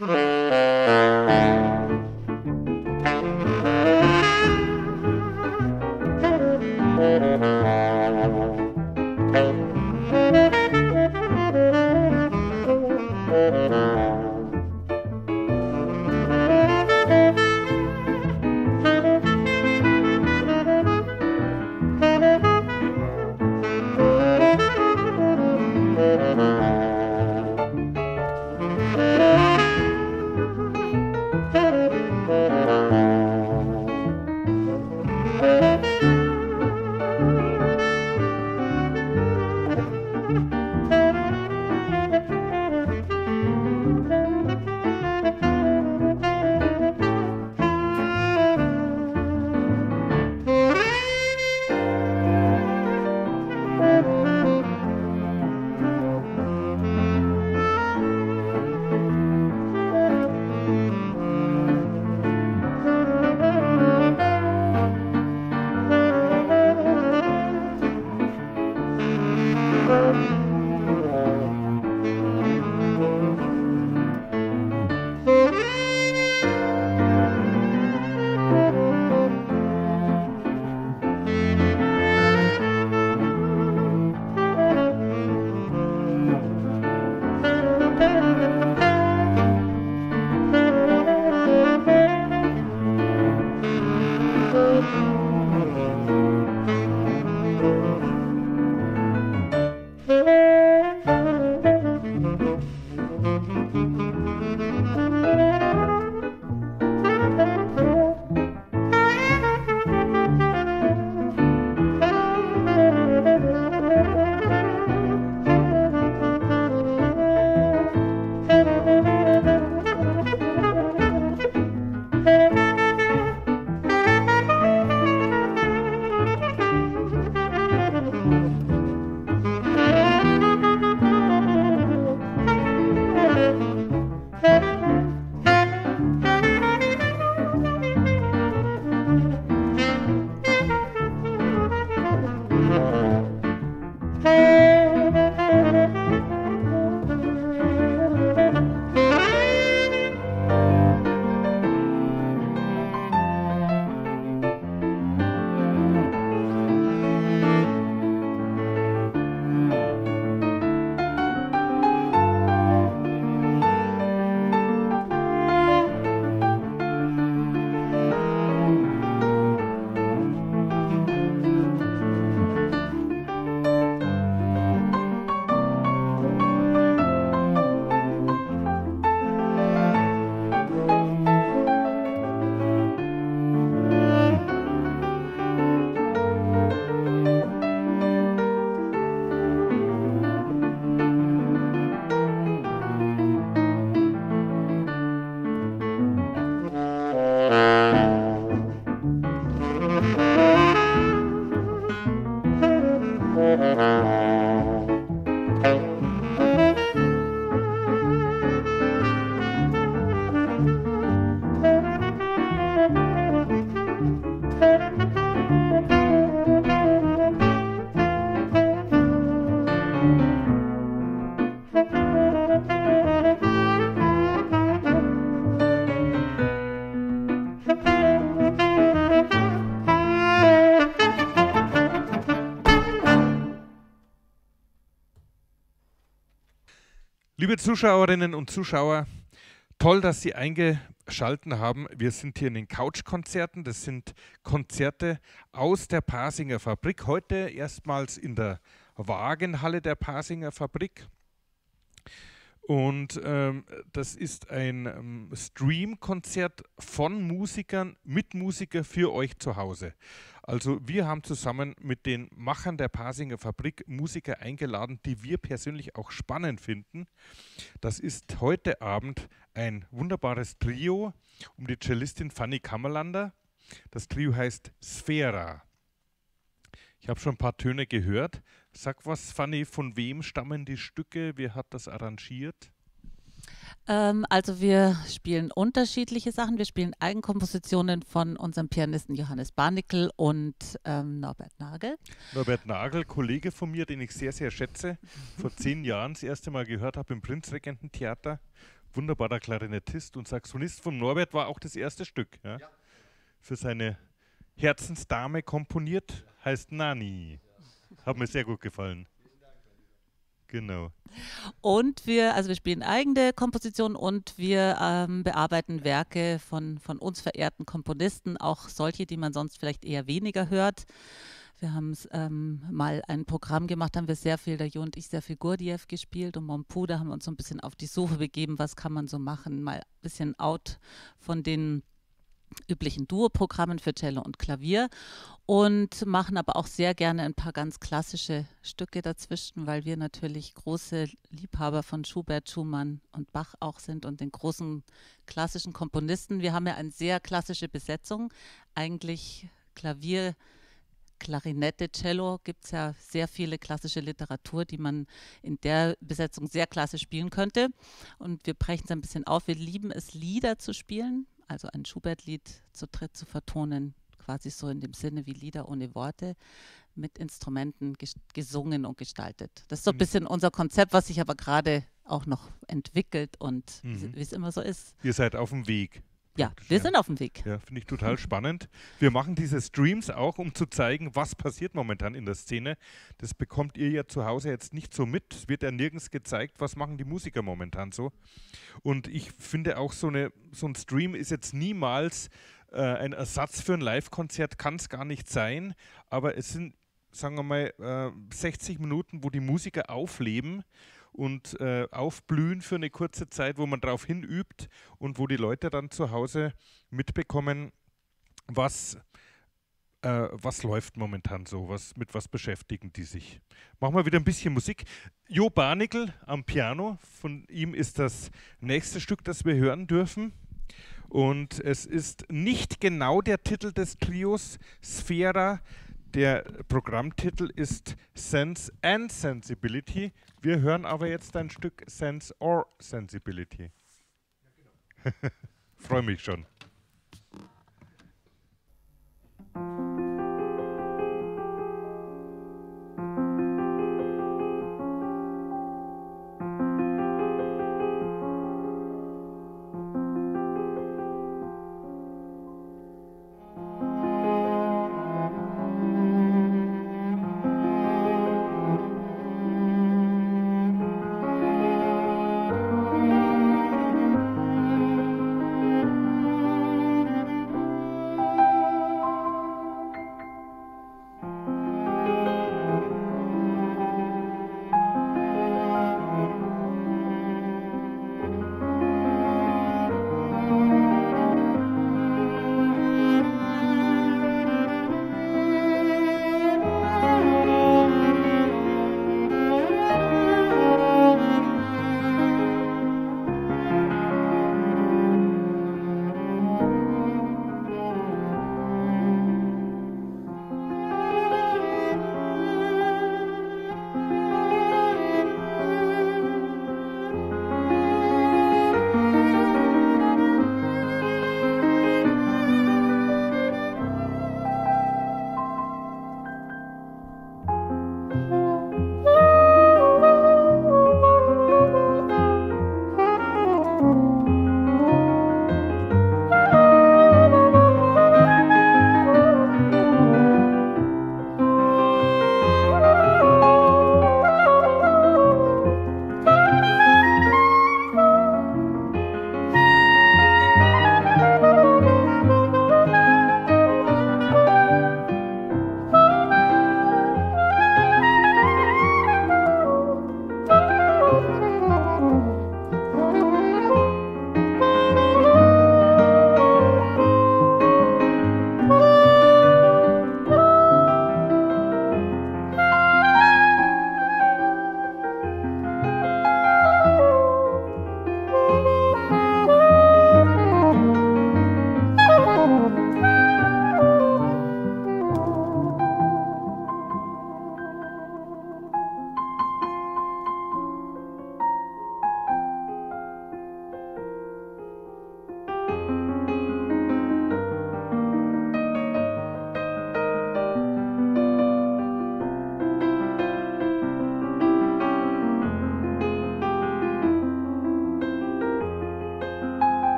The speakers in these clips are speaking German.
Liebe Zuschauerinnen und Zuschauer, toll, dass Sie eingeschaltet haben. Wir sind hier in den Couchkonzerten. Das sind Konzerte aus der Pasinger Fabrik. Heute erstmals in der Wagenhalle der Pasinger Fabrik. Und das ist ein Stream-Konzert von Musikern, mit Musiker für euch zu Hause. Also wir haben zusammen mit den Machern der Pasinger Fabrik Musiker eingeladen, die wir persönlich auch spannend finden. Das ist heute Abend ein wunderbares Trio um die Cellistin Fanny Kammerlander. Das Trio heißt Sphera. Ich habe schon ein paar Töne gehört. Sag was, Fanny, von wem stammen die Stücke? Wer hat das arrangiert? Also wir spielen unterschiedliche Sachen. Wir spielen Eigenkompositionen von unserem Pianisten Johannes Barnickel und Norbert Nagel. Norbert Nagel, Kollege von mir, den ich sehr, sehr schätze. Vor 10 Jahren das erste Mal gehört habe im Prinzregententheater. wunderbarer Klarinettist und Saxophonist von Norbert, war auch das erste Stück. Ja? Ja. Für seine Herzensdame komponiert, heißt Nani. Hat mir sehr gut gefallen. Genau. Und wir spielen eigene Kompositionen und wir bearbeiten Werke von uns verehrten Komponisten, auch solche, die man sonst vielleicht eher weniger hört. Wir haben mal ein Programm gemacht, haben wir sehr viel, der Jo und ich, sehr viel Gurdjieff gespielt und Mompu, da haben wir uns so ein bisschen auf die Suche begeben, was kann man so machen, mal ein bisschen out von den üblichen Duo-Programmen für Cello und Klavier und machen aber auch sehr gerne ein paar ganz klassische Stücke dazwischen, weil wir natürlich große Liebhaber von Schubert, Schumann und Bach auch sind und den großen klassischen Komponisten. Wir haben ja eine sehr klassische Besetzung, eigentlich Klavier, Klarinette, Cello, gibt es ja sehr viele klassische Literatur, die man in der Besetzung sehr klassisch spielen könnte. Und wir brechen es ein bisschen auf. Wir lieben es, Lieder zu spielen, also ein Schubert-Lied zu dritt zu vertonen, quasi so in dem Sinne wie Lieder ohne Worte, mit Instrumenten gesungen und gestaltet. Das ist so ein bisschen unser Konzept, was sich aber gerade auch noch entwickelt und wie es immer so ist. Ihr seid auf dem Weg. Ja, wir sind auf dem Weg. Ja, finde ich total spannend. Wir machen diese Streams auch, um zu zeigen, was passiert momentan in der Szene. Das bekommt ihr ja zu Hause jetzt nicht so mit. Es wird ja nirgends gezeigt, was machen die Musiker momentan so. Und ich finde auch, so ein Stream ist jetzt niemals ein Ersatz für ein Live-Konzert, kann es gar nicht sein. Aber es sind, sagen wir mal, 60 Minuten, wo die Musiker aufleben und aufblühen für eine kurze Zeit, wo man darauf hinübt und wo die Leute dann zu Hause mitbekommen, was läuft momentan so, mit was beschäftigen die sich. Machen wir wieder ein bisschen Musik. Jo Barnickel am Piano, von ihm ist das nächste Stück, das wir hören dürfen. Und es ist nicht genau der Titel des Trios Sphera. Der Programmtitel ist Sense and Sensibility. Wir hören aber jetzt ein Stück Sense or Sensibility. Ja, genau. Freue mich schon.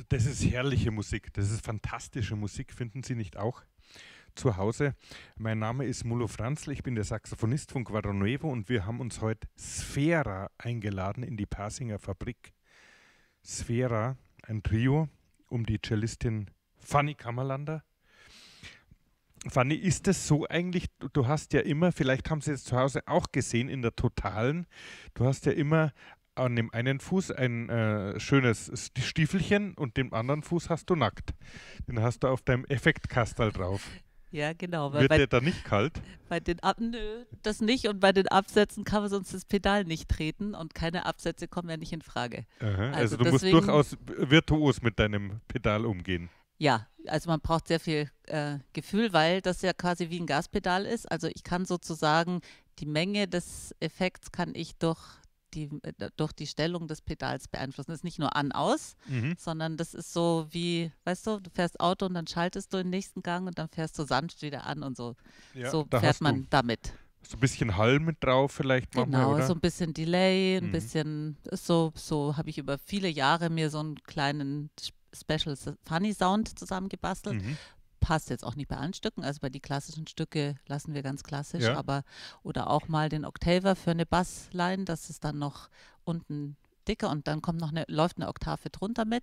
Das ist herrliche Musik, das ist fantastische Musik, finden Sie nicht auch? Zu Hause. Mein Name ist Mulo Franzl, ich bin der Saxophonist von Quadro Nuevo und wir haben uns heute Sphera eingeladen in die Pasinger Fabrik. Sphera, ein Trio um die Cellistin Fanny Kammerlander. Fanny, ist es so eigentlich, du hast ja immer, vielleicht haben Sie es zu Hause auch gesehen in der Totalen, du hast ja immer an dem einen Fuß ein schönes Stiefelchen und dem anderen Fuß hast du nackt. Den hast du auf deinem Effektkastel drauf. Ja, genau. Wird der da nicht kalt? Nö, das nicht. Und bei den Absätzen kann man sonst das Pedal nicht treten und keine Absätze kommen ja nicht in Frage. Aha, also du musst durchaus virtuos mit deinem Pedal umgehen. Ja, also man braucht sehr viel Gefühl, weil das ja quasi wie ein Gaspedal ist. Also ich kann sozusagen die Menge des Effekts kann ich durch die Stellung des Pedals beeinflussen. Das ist nicht nur an, aus, sondern das ist so wie, weißt du fährst Auto und dann schaltest du den nächsten Gang und dann fährst du sanft wieder an und so. Ja, so fährt man damit. So ein bisschen Hall mit drauf vielleicht manchmal, oder? Genau, so ein bisschen Delay, ein bisschen, so habe ich über viele Jahre mir so einen kleinen Special Funny Sound zusammengebastelt. Passt jetzt auch nicht bei allen Stücken, also bei die klassischen Stücke lassen wir ganz klassisch, Ja. aber oder auch mal den Octaver für eine Bassline, das ist dann noch unten dicker und dann kommt läuft eine Oktave drunter mit.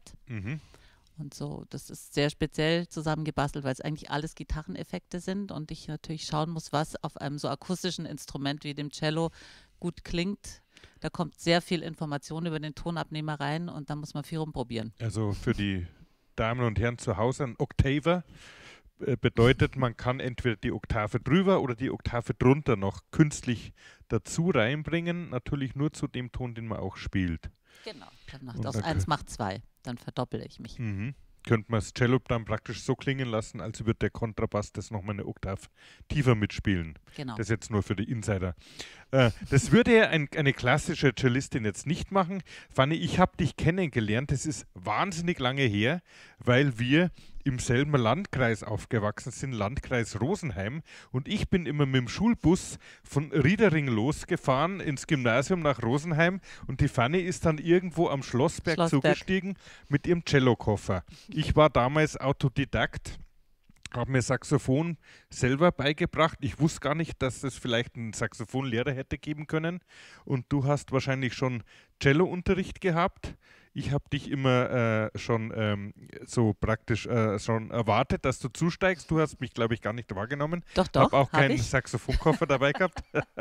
Und so, das ist sehr speziell zusammengebastelt, weil es eigentlich alles Gitarreneffekte sind und ich natürlich schauen muss, was auf einem so akustischen Instrument wie dem Cello gut klingt. Da kommt sehr viel Information über den Tonabnehmer rein und da muss man viel rumprobieren. Also für die Damen und Herren zu Hause, ein Octaver bedeutet, man kann entweder die Oktave drüber oder die Oktave drunter noch künstlich dazu reinbringen, natürlich nur zu dem Ton, den man auch spielt. Genau, dann macht aus 1 macht 2, dann verdoppele ich mich. Könnte man das Cello dann praktisch so klingen lassen, als würde der Kontrabass das nochmal eine Oktav tiefer mitspielen. Genau. Das jetzt nur für die Insider. Das würde ja eine klassische Cellistin jetzt nicht machen. Fanny, ich habe dich kennengelernt, das ist wahnsinnig lange her, weil wir im selben Landkreis aufgewachsen sind, Landkreis Rosenheim. Und ich bin immer mit dem Schulbus von Riedering losgefahren ins Gymnasium nach Rosenheim und die Fanny ist dann irgendwo am Schlossberg zugestiegen mit ihrem Cellokoffer. Ich war damals Autodidakt, habe mir Saxophon selber beigebracht. Ich wusste gar nicht, dass es vielleicht einen Saxophonlehrer hätte geben können. Und du hast wahrscheinlich schon Cellounterricht gehabt. Ich habe dich immer schon so praktisch schon erwartet, dass du zusteigst. Du hast mich, glaube ich, gar nicht wahrgenommen. Doch, habe auch keinen Saxophonkoffer dabei gehabt.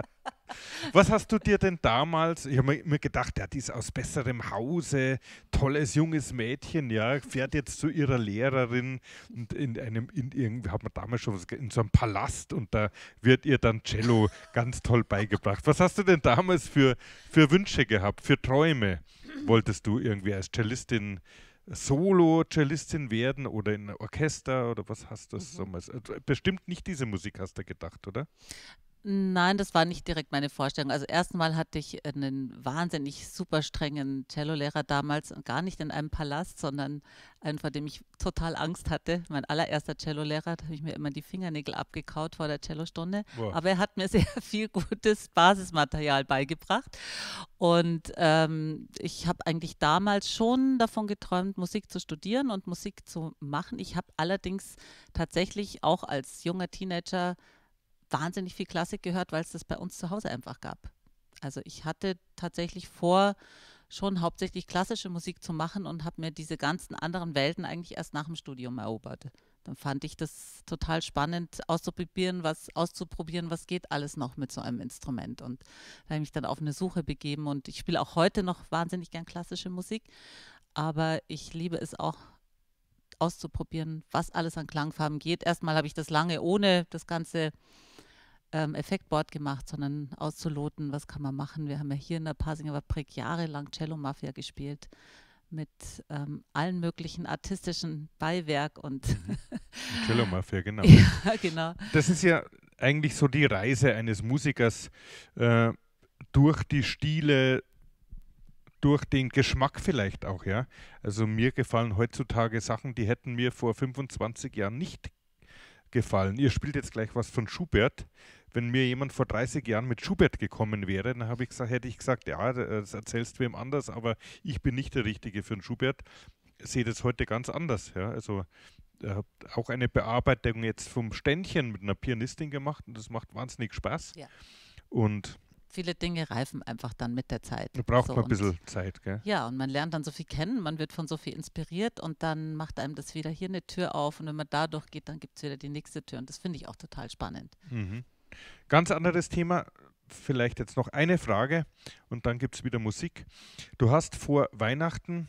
Was hast du dir denn damals, ich habe mir gedacht, ja, die ist aus besserem Hause, tolles junges Mädchen, ja, fährt jetzt zu ihrer Lehrerin und hat man damals schon in so einem Palast und da wird ihr dann Cello ganz toll beigebracht. Was hast du denn damals für Wünsche gehabt, für Träume? Wolltest du irgendwie als Cellistin Solo-Cellistin werden oder in einem Orchester oder was hast du so mal? Bestimmt nicht diese Musik hast du gedacht, oder? Nein, das war nicht direkt meine Vorstellung. Also erstmal hatte ich einen wahnsinnig super strengen Cellolehrer damals, gar nicht in einem Palast, sondern einen, vor dem ich total Angst hatte. Mein allererster Cellolehrer, da habe ich mir immer die Fingernägel abgekaut vor der Cellostunde. Wow. Aber er hat mir sehr viel gutes Basismaterial beigebracht. Und ich habe eigentlich damals schon davon geträumt, Musik zu studieren und Musik zu machen. Ich habe allerdings tatsächlich auch als junger Teenager wahnsinnig viel Klassik gehört, weil es das bei uns zu Hause einfach gab. Also ich hatte tatsächlich vor, schon hauptsächlich klassische Musik zu machen und habe mir diese ganzen anderen Welten eigentlich erst nach dem Studium erobert. Dann fand ich das total spannend, auszuprobieren, was geht alles noch mit so einem Instrument. Und da habe ich mich dann auf eine Suche begeben und ich spiele auch heute noch wahnsinnig gern klassische Musik, aber ich liebe es auch auszuprobieren, was alles an Klangfarben geht. Erstmal habe ich das lange ohne das ganze Effektboard gemacht, sondern auszuloten, was kann man machen. Wir haben ja hier in der Pasinger Fabrik jahrelang Cello Mafia gespielt mit allen möglichen artistischen Beiwerk und Cello Mafia, genau. Ja, genau. Das ist ja eigentlich so die Reise eines Musikers durch die Stile, durch den Geschmack vielleicht auch, ja. Also mir gefallen heutzutage Sachen, die hätten mir vor 25 Jahren nicht gefallen. Ihr spielt jetzt gleich was von Schubert. Wenn mir jemand vor 30 Jahren mit Schubert gekommen wäre, dann hätte ich gesagt, ja, das erzählst du wem anders, aber ich bin nicht der Richtige für einen Schubert. sehe das heute ganz anders. Ja? Also habe auch eine Bearbeitung jetzt vom Ständchen mit einer Pianistin gemacht und das macht wahnsinnig Spaß. Ja. Und Viele Dinge reifen einfach dann mit der Zeit. da braucht So, man ein und bisschen Zeit. Gell? ja, und man lernt dann so viel kennen, man wird von so viel inspiriert und dann macht einem das wieder hier eine Tür auf und wenn man da durchgeht, dann gibt es wieder die nächste Tür und das finde ich auch total spannend. Mhm. Ganz anderes Thema, vielleicht jetzt noch eine Frage und dann gibt es wieder Musik. Du hast vor Weihnachten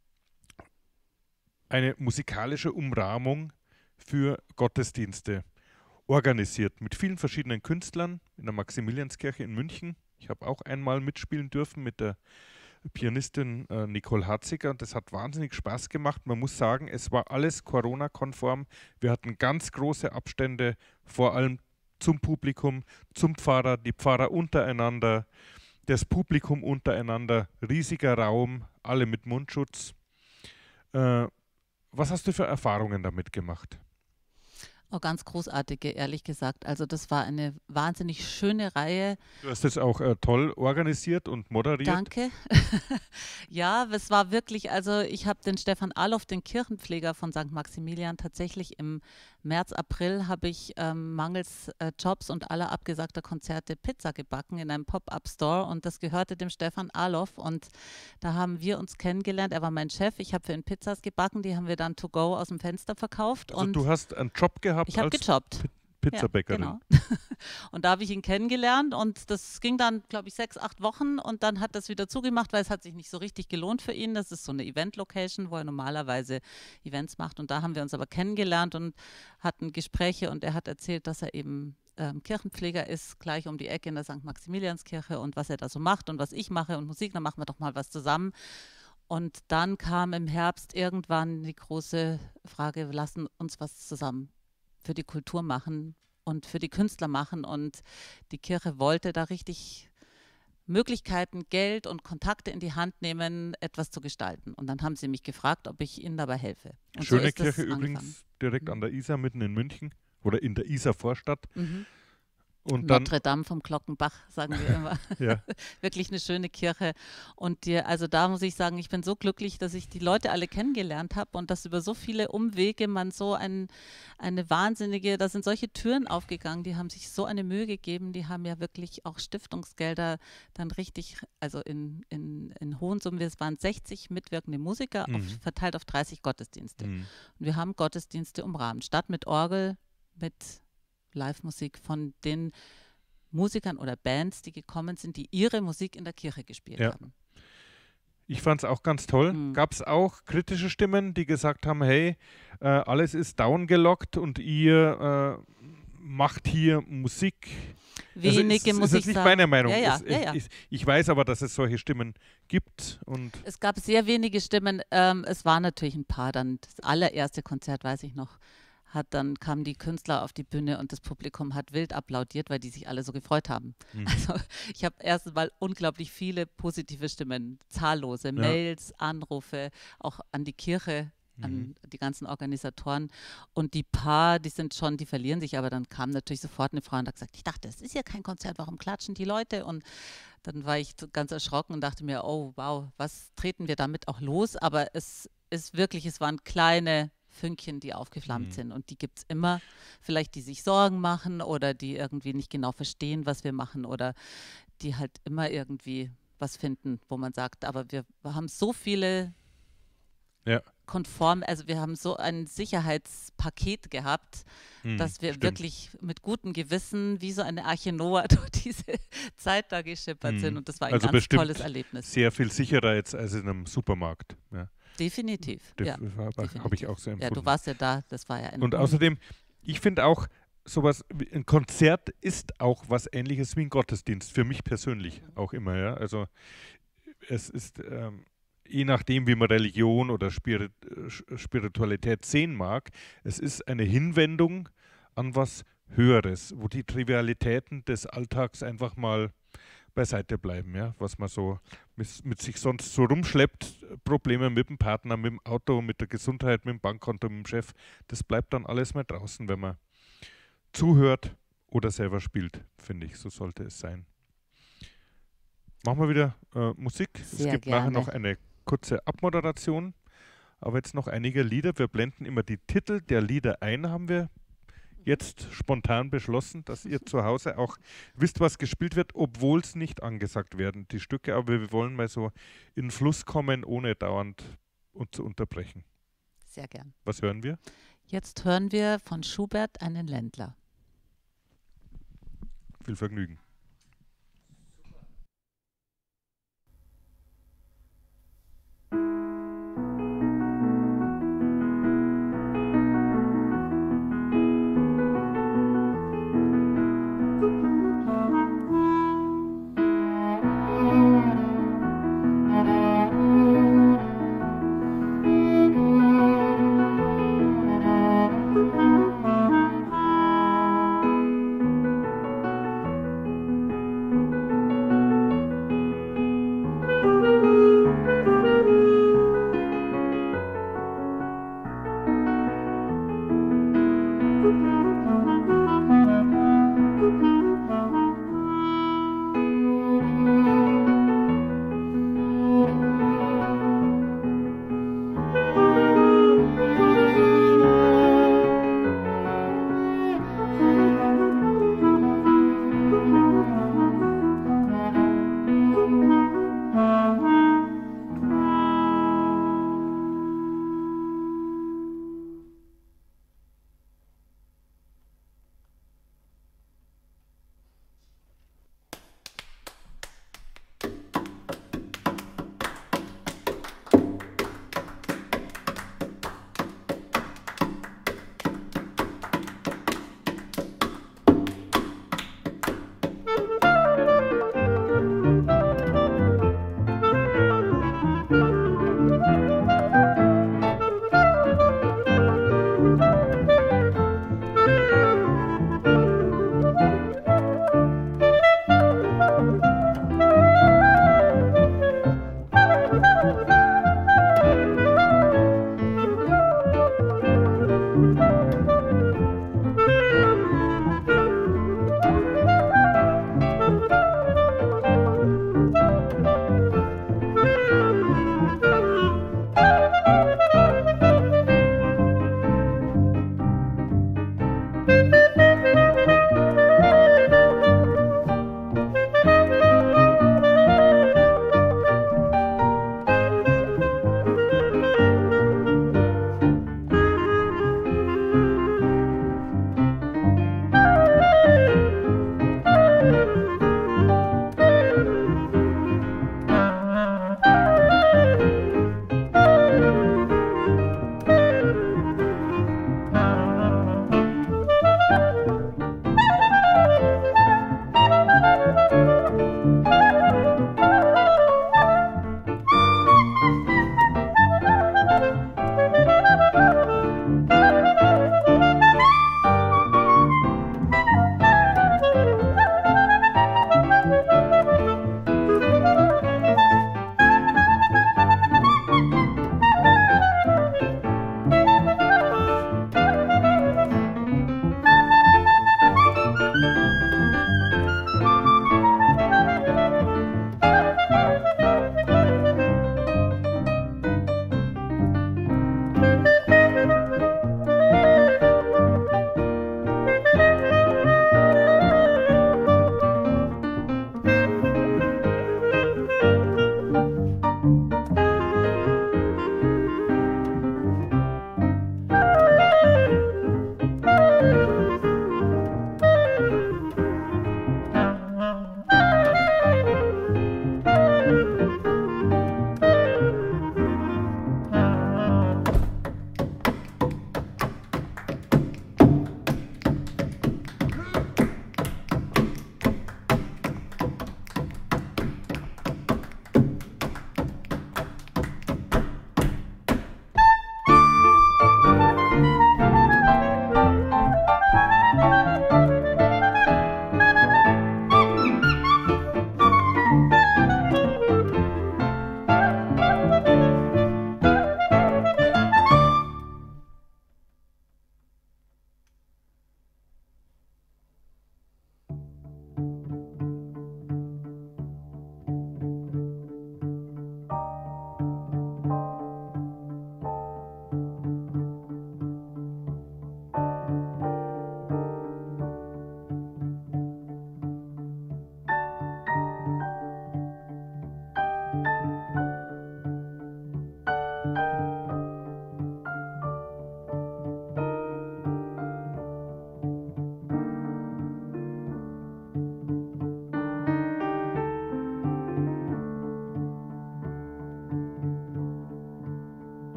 eine musikalische Umrahmung für Gottesdienste organisiert mit vielen verschiedenen Künstlern in der Maximilianskirche in München. Ich habe auch einmal mitspielen dürfen mit der Pianistin Nicole Harziger und das hat wahnsinnig Spaß gemacht. Man muss sagen, es war alles Corona-konform. Wir hatten ganz große Abstände, vor allem zum Publikum, zum Pfarrer, die Pfarrer untereinander, das Publikum untereinander, riesiger Raum, alle mit Mundschutz. Was hast du für Erfahrungen damit gemacht? Oh, ganz großartige, ehrlich gesagt. Also das war eine wahnsinnig schöne Reihe. Du hast das auch toll organisiert und moderiert. Danke. Ja, es war wirklich, also ich habe den Stefan Aloff, den Kirchenpfleger von St. Maximilian, tatsächlich im März, April habe ich mangels Jobs und aller abgesagter Konzerte Pizza gebacken in einem Pop-up-Store und das gehörte dem Stefan Aloff und da haben wir uns kennengelernt. Er war mein Chef, ich habe für ihn Pizzas gebacken, die haben wir dann to go aus dem Fenster verkauft. Also und du hast einen Job gehabt ich habe als gejobbt. Pizzabäckerin. Ja, genau. Und da habe ich ihn kennengelernt und das ging dann, glaube ich, 6, 8 Wochen und dann hat das wieder zugemacht, weil es hat sich nicht so richtig gelohnt für ihn. Das ist so eine Event-Location, wo er normalerweise Events macht und da haben wir uns aber kennengelernt und hatten Gespräche und er hat erzählt, dass er eben Kirchenpfleger ist, gleich um die Ecke in der St. Maximilianskirche und was er da so macht und was ich mache und Musik, dann machen wir doch mal was zusammen. Und dann kam im Herbst irgendwann die große Frage, wir lassen uns was zusammen für die Kultur machen und für die Künstler machen. Und die Kirche wollte da richtig Möglichkeiten, Geld und Kontakte in die Hand nehmen, etwas zu gestalten. Und dann haben sie mich gefragt, ob ich ihnen dabei helfe. Und Schöne so ist Kirche das übrigens angefangen. direkt an der Isar, mitten in München oder in der Isar-Vorstadt. Mhm. Und dann, Notre Dame vom Glockenbach, sagen wir immer. ja, Wirklich eine schöne Kirche. Und also da muss ich sagen, ich bin so glücklich, dass ich die Leute alle kennengelernt habe und dass über so viele Umwege man so eine wahnsinnige, da sind solche Türen aufgegangen, die haben sich so eine Mühe gegeben, die haben ja wirklich auch Stiftungsgelder dann richtig, also in hohen Summen, es waren 60 mitwirkende Musiker, verteilt auf 30 Gottesdienste. Und wir haben Gottesdienste umrahmt, statt mit Orgel, mit Live-Musik von den Musikern oder Bands, die gekommen sind, die ihre Musik in der Kirche gespielt haben. Ich fand es auch ganz toll. Gab es auch kritische Stimmen, die gesagt haben, hey, alles ist downgelockt und ihr macht hier Musik. Wenige, muss ich sagen. Das ist nicht meine Meinung. Ja. Ich weiß aber, dass es solche Stimmen gibt. Und es gab sehr wenige Stimmen. Es waren natürlich ein paar. Dann das allererste Konzert, weiß ich noch, dann kamen die Künstler auf die Bühne und das Publikum hat wild applaudiert, weil die sich alle so gefreut haben. Also ich habe erst mal unglaublich viele positive Stimmen, zahllose Mails, Anrufe, auch an die Kirche, an die ganzen Organisatoren. Und die paar, die verlieren sich, aber dann kam natürlich sofort eine Frau und hat gesagt, ich dachte, das ist ja kein Konzert, warum klatschen die Leute? Und dann war ich ganz erschrocken und dachte mir, oh wow, was treten wir damit auch los? Aber es waren kleine Fünkchen, die aufgeflammt sind und die gibt es immer, vielleicht die sich Sorgen machen oder die irgendwie nicht genau verstehen, was wir machen oder die halt immer irgendwie was finden, wo man sagt, aber wir haben so viele konform, also wir haben so ein Sicherheitspaket gehabt, dass wir wirklich mit gutem Gewissen wie so eine Arche Noah durch diese Zeit da geschippert sind und das war ein also ganz tolles Erlebnis. Sehr viel sicherer jetzt als in einem Supermarkt. Ja. Definitiv. Habe ich auch so empfunden. Ja, du warst ja da, das war ja Und außerdem, ich finde auch, sowas, ein Konzert ist auch was Ähnliches wie ein Gottesdienst, für mich persönlich auch immer. Ja? Also es ist, je nachdem, wie man Religion oder Spiritualität sehen mag, es ist eine Hinwendung an was Höheres, wo die Trivialitäten des Alltags einfach mal beiseite bleiben, ja, was man so mit sich sonst so rumschleppt, Probleme mit dem Partner, mit dem Auto, mit der Gesundheit, mit dem Bankkonto, mit dem Chef, das bleibt dann alles mal draußen, wenn man zuhört oder selber spielt, finde ich, so sollte es sein. Machen wir wieder Musik. Sehr es gibt gerne. nachher noch eine kurze Abmoderation, aber jetzt noch einige Lieder. Wir blenden immer die Titel der Lieder ein, haben wir jetzt spontan beschlossen, dass ihr zu Hause auch wisst, was gespielt wird, obwohl es nicht angesagt werden, die Stücke. Aber wir wollen mal so in den Fluss kommen, ohne dauernd uns zu unterbrechen. Sehr gern. Was hören wir? Jetzt hören wir von Schubert einen Ländler. Viel Vergnügen.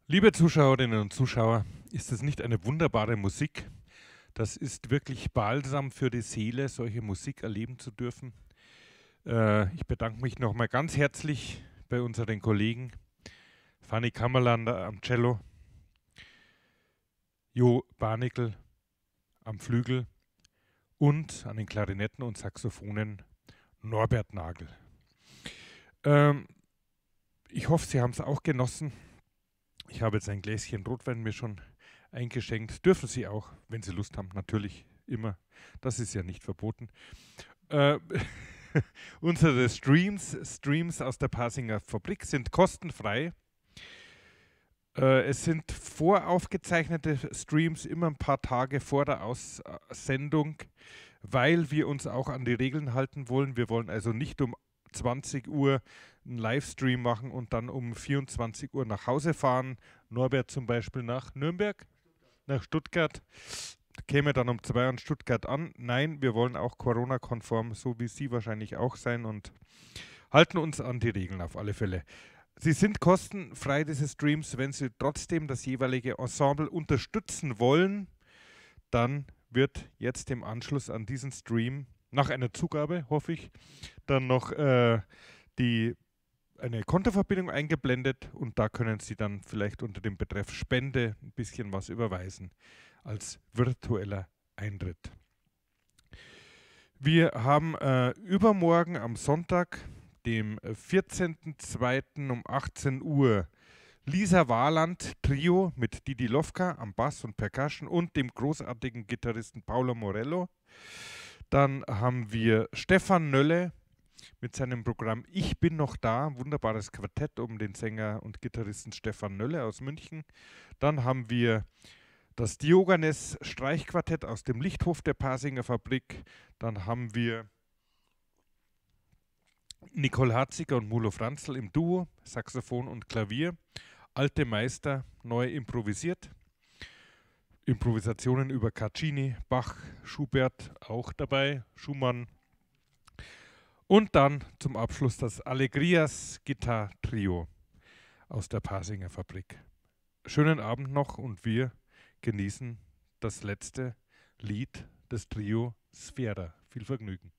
Liebe Zuschauerinnen und Zuschauer, ist es nicht eine wunderbare Musik? Das ist wirklich balsam für die Seele, solche Musik erleben zu dürfen. Ich bedanke mich nochmal ganz herzlich bei unseren Kollegen Fanny Kammerlander am Cello, Jo Barnickel am Flügel und an den Klarinetten und Saxophonen Norbert Nagel. Ich hoffe, Sie haben es auch genossen. Ich habe jetzt ein Gläschen Rotwein mir schon eingeschenkt. Dürfen Sie auch, wenn Sie Lust haben, natürlich immer. Das ist ja nicht verboten. Unsere Streams aus der Pasinger Fabrik sind kostenfrei. Es sind voraufgezeichnete Streams immer ein paar Tage vor der Aussendung, weil wir uns auch an die Regeln halten wollen. Wir wollen also nicht um 20 Uhr einen Livestream machen und dann um 24 Uhr nach Hause fahren. Norbert zum Beispiel nach Nürnberg, nach Stuttgart, käme dann um 2 Uhr in Stuttgart an. Nein, wir wollen auch Corona-konform, so wie Sie wahrscheinlich auch sein, und halten uns an die Regeln auf alle Fälle. Sie sind kostenfrei, diese Streams. Wenn Sie trotzdem das jeweilige Ensemble unterstützen wollen, dann wird jetzt im Anschluss an diesen Stream, nach einer Zugabe, hoffe ich, dann noch eine Kontoverbindung eingeblendet und da können Sie dann vielleicht unter dem Betreff Spende ein bisschen was überweisen als virtueller Eintritt. Wir haben übermorgen am Sonntag, dem 14.02. um 18 Uhr, Lisa Warland Trio mit Didi Lovka am Bass und Percussion und dem großartigen Gitarristen Paolo Morello. Dann haben wir Stefan Nölle mit seinem Programm Ich bin noch da, wunderbares Quartett um den Sänger und Gitarristen Stefan Nölle aus München. Dann haben wir das Diogenes Streichquartett aus dem Lichthof der Pasinger Fabrik. Dann haben wir Nicole Harziger und Mulo Franzl im Duo, Saxophon und Klavier. Alte Meister, neu improvisiert. Improvisationen über Caccini, Bach, Schubert auch dabei, Schumann. Und dann zum Abschluss das Allegrias Guitar Trio aus der Pasinger Fabrik. Schönen Abend noch und wir genießen das letzte Lied des Trio Sfera. Viel Vergnügen.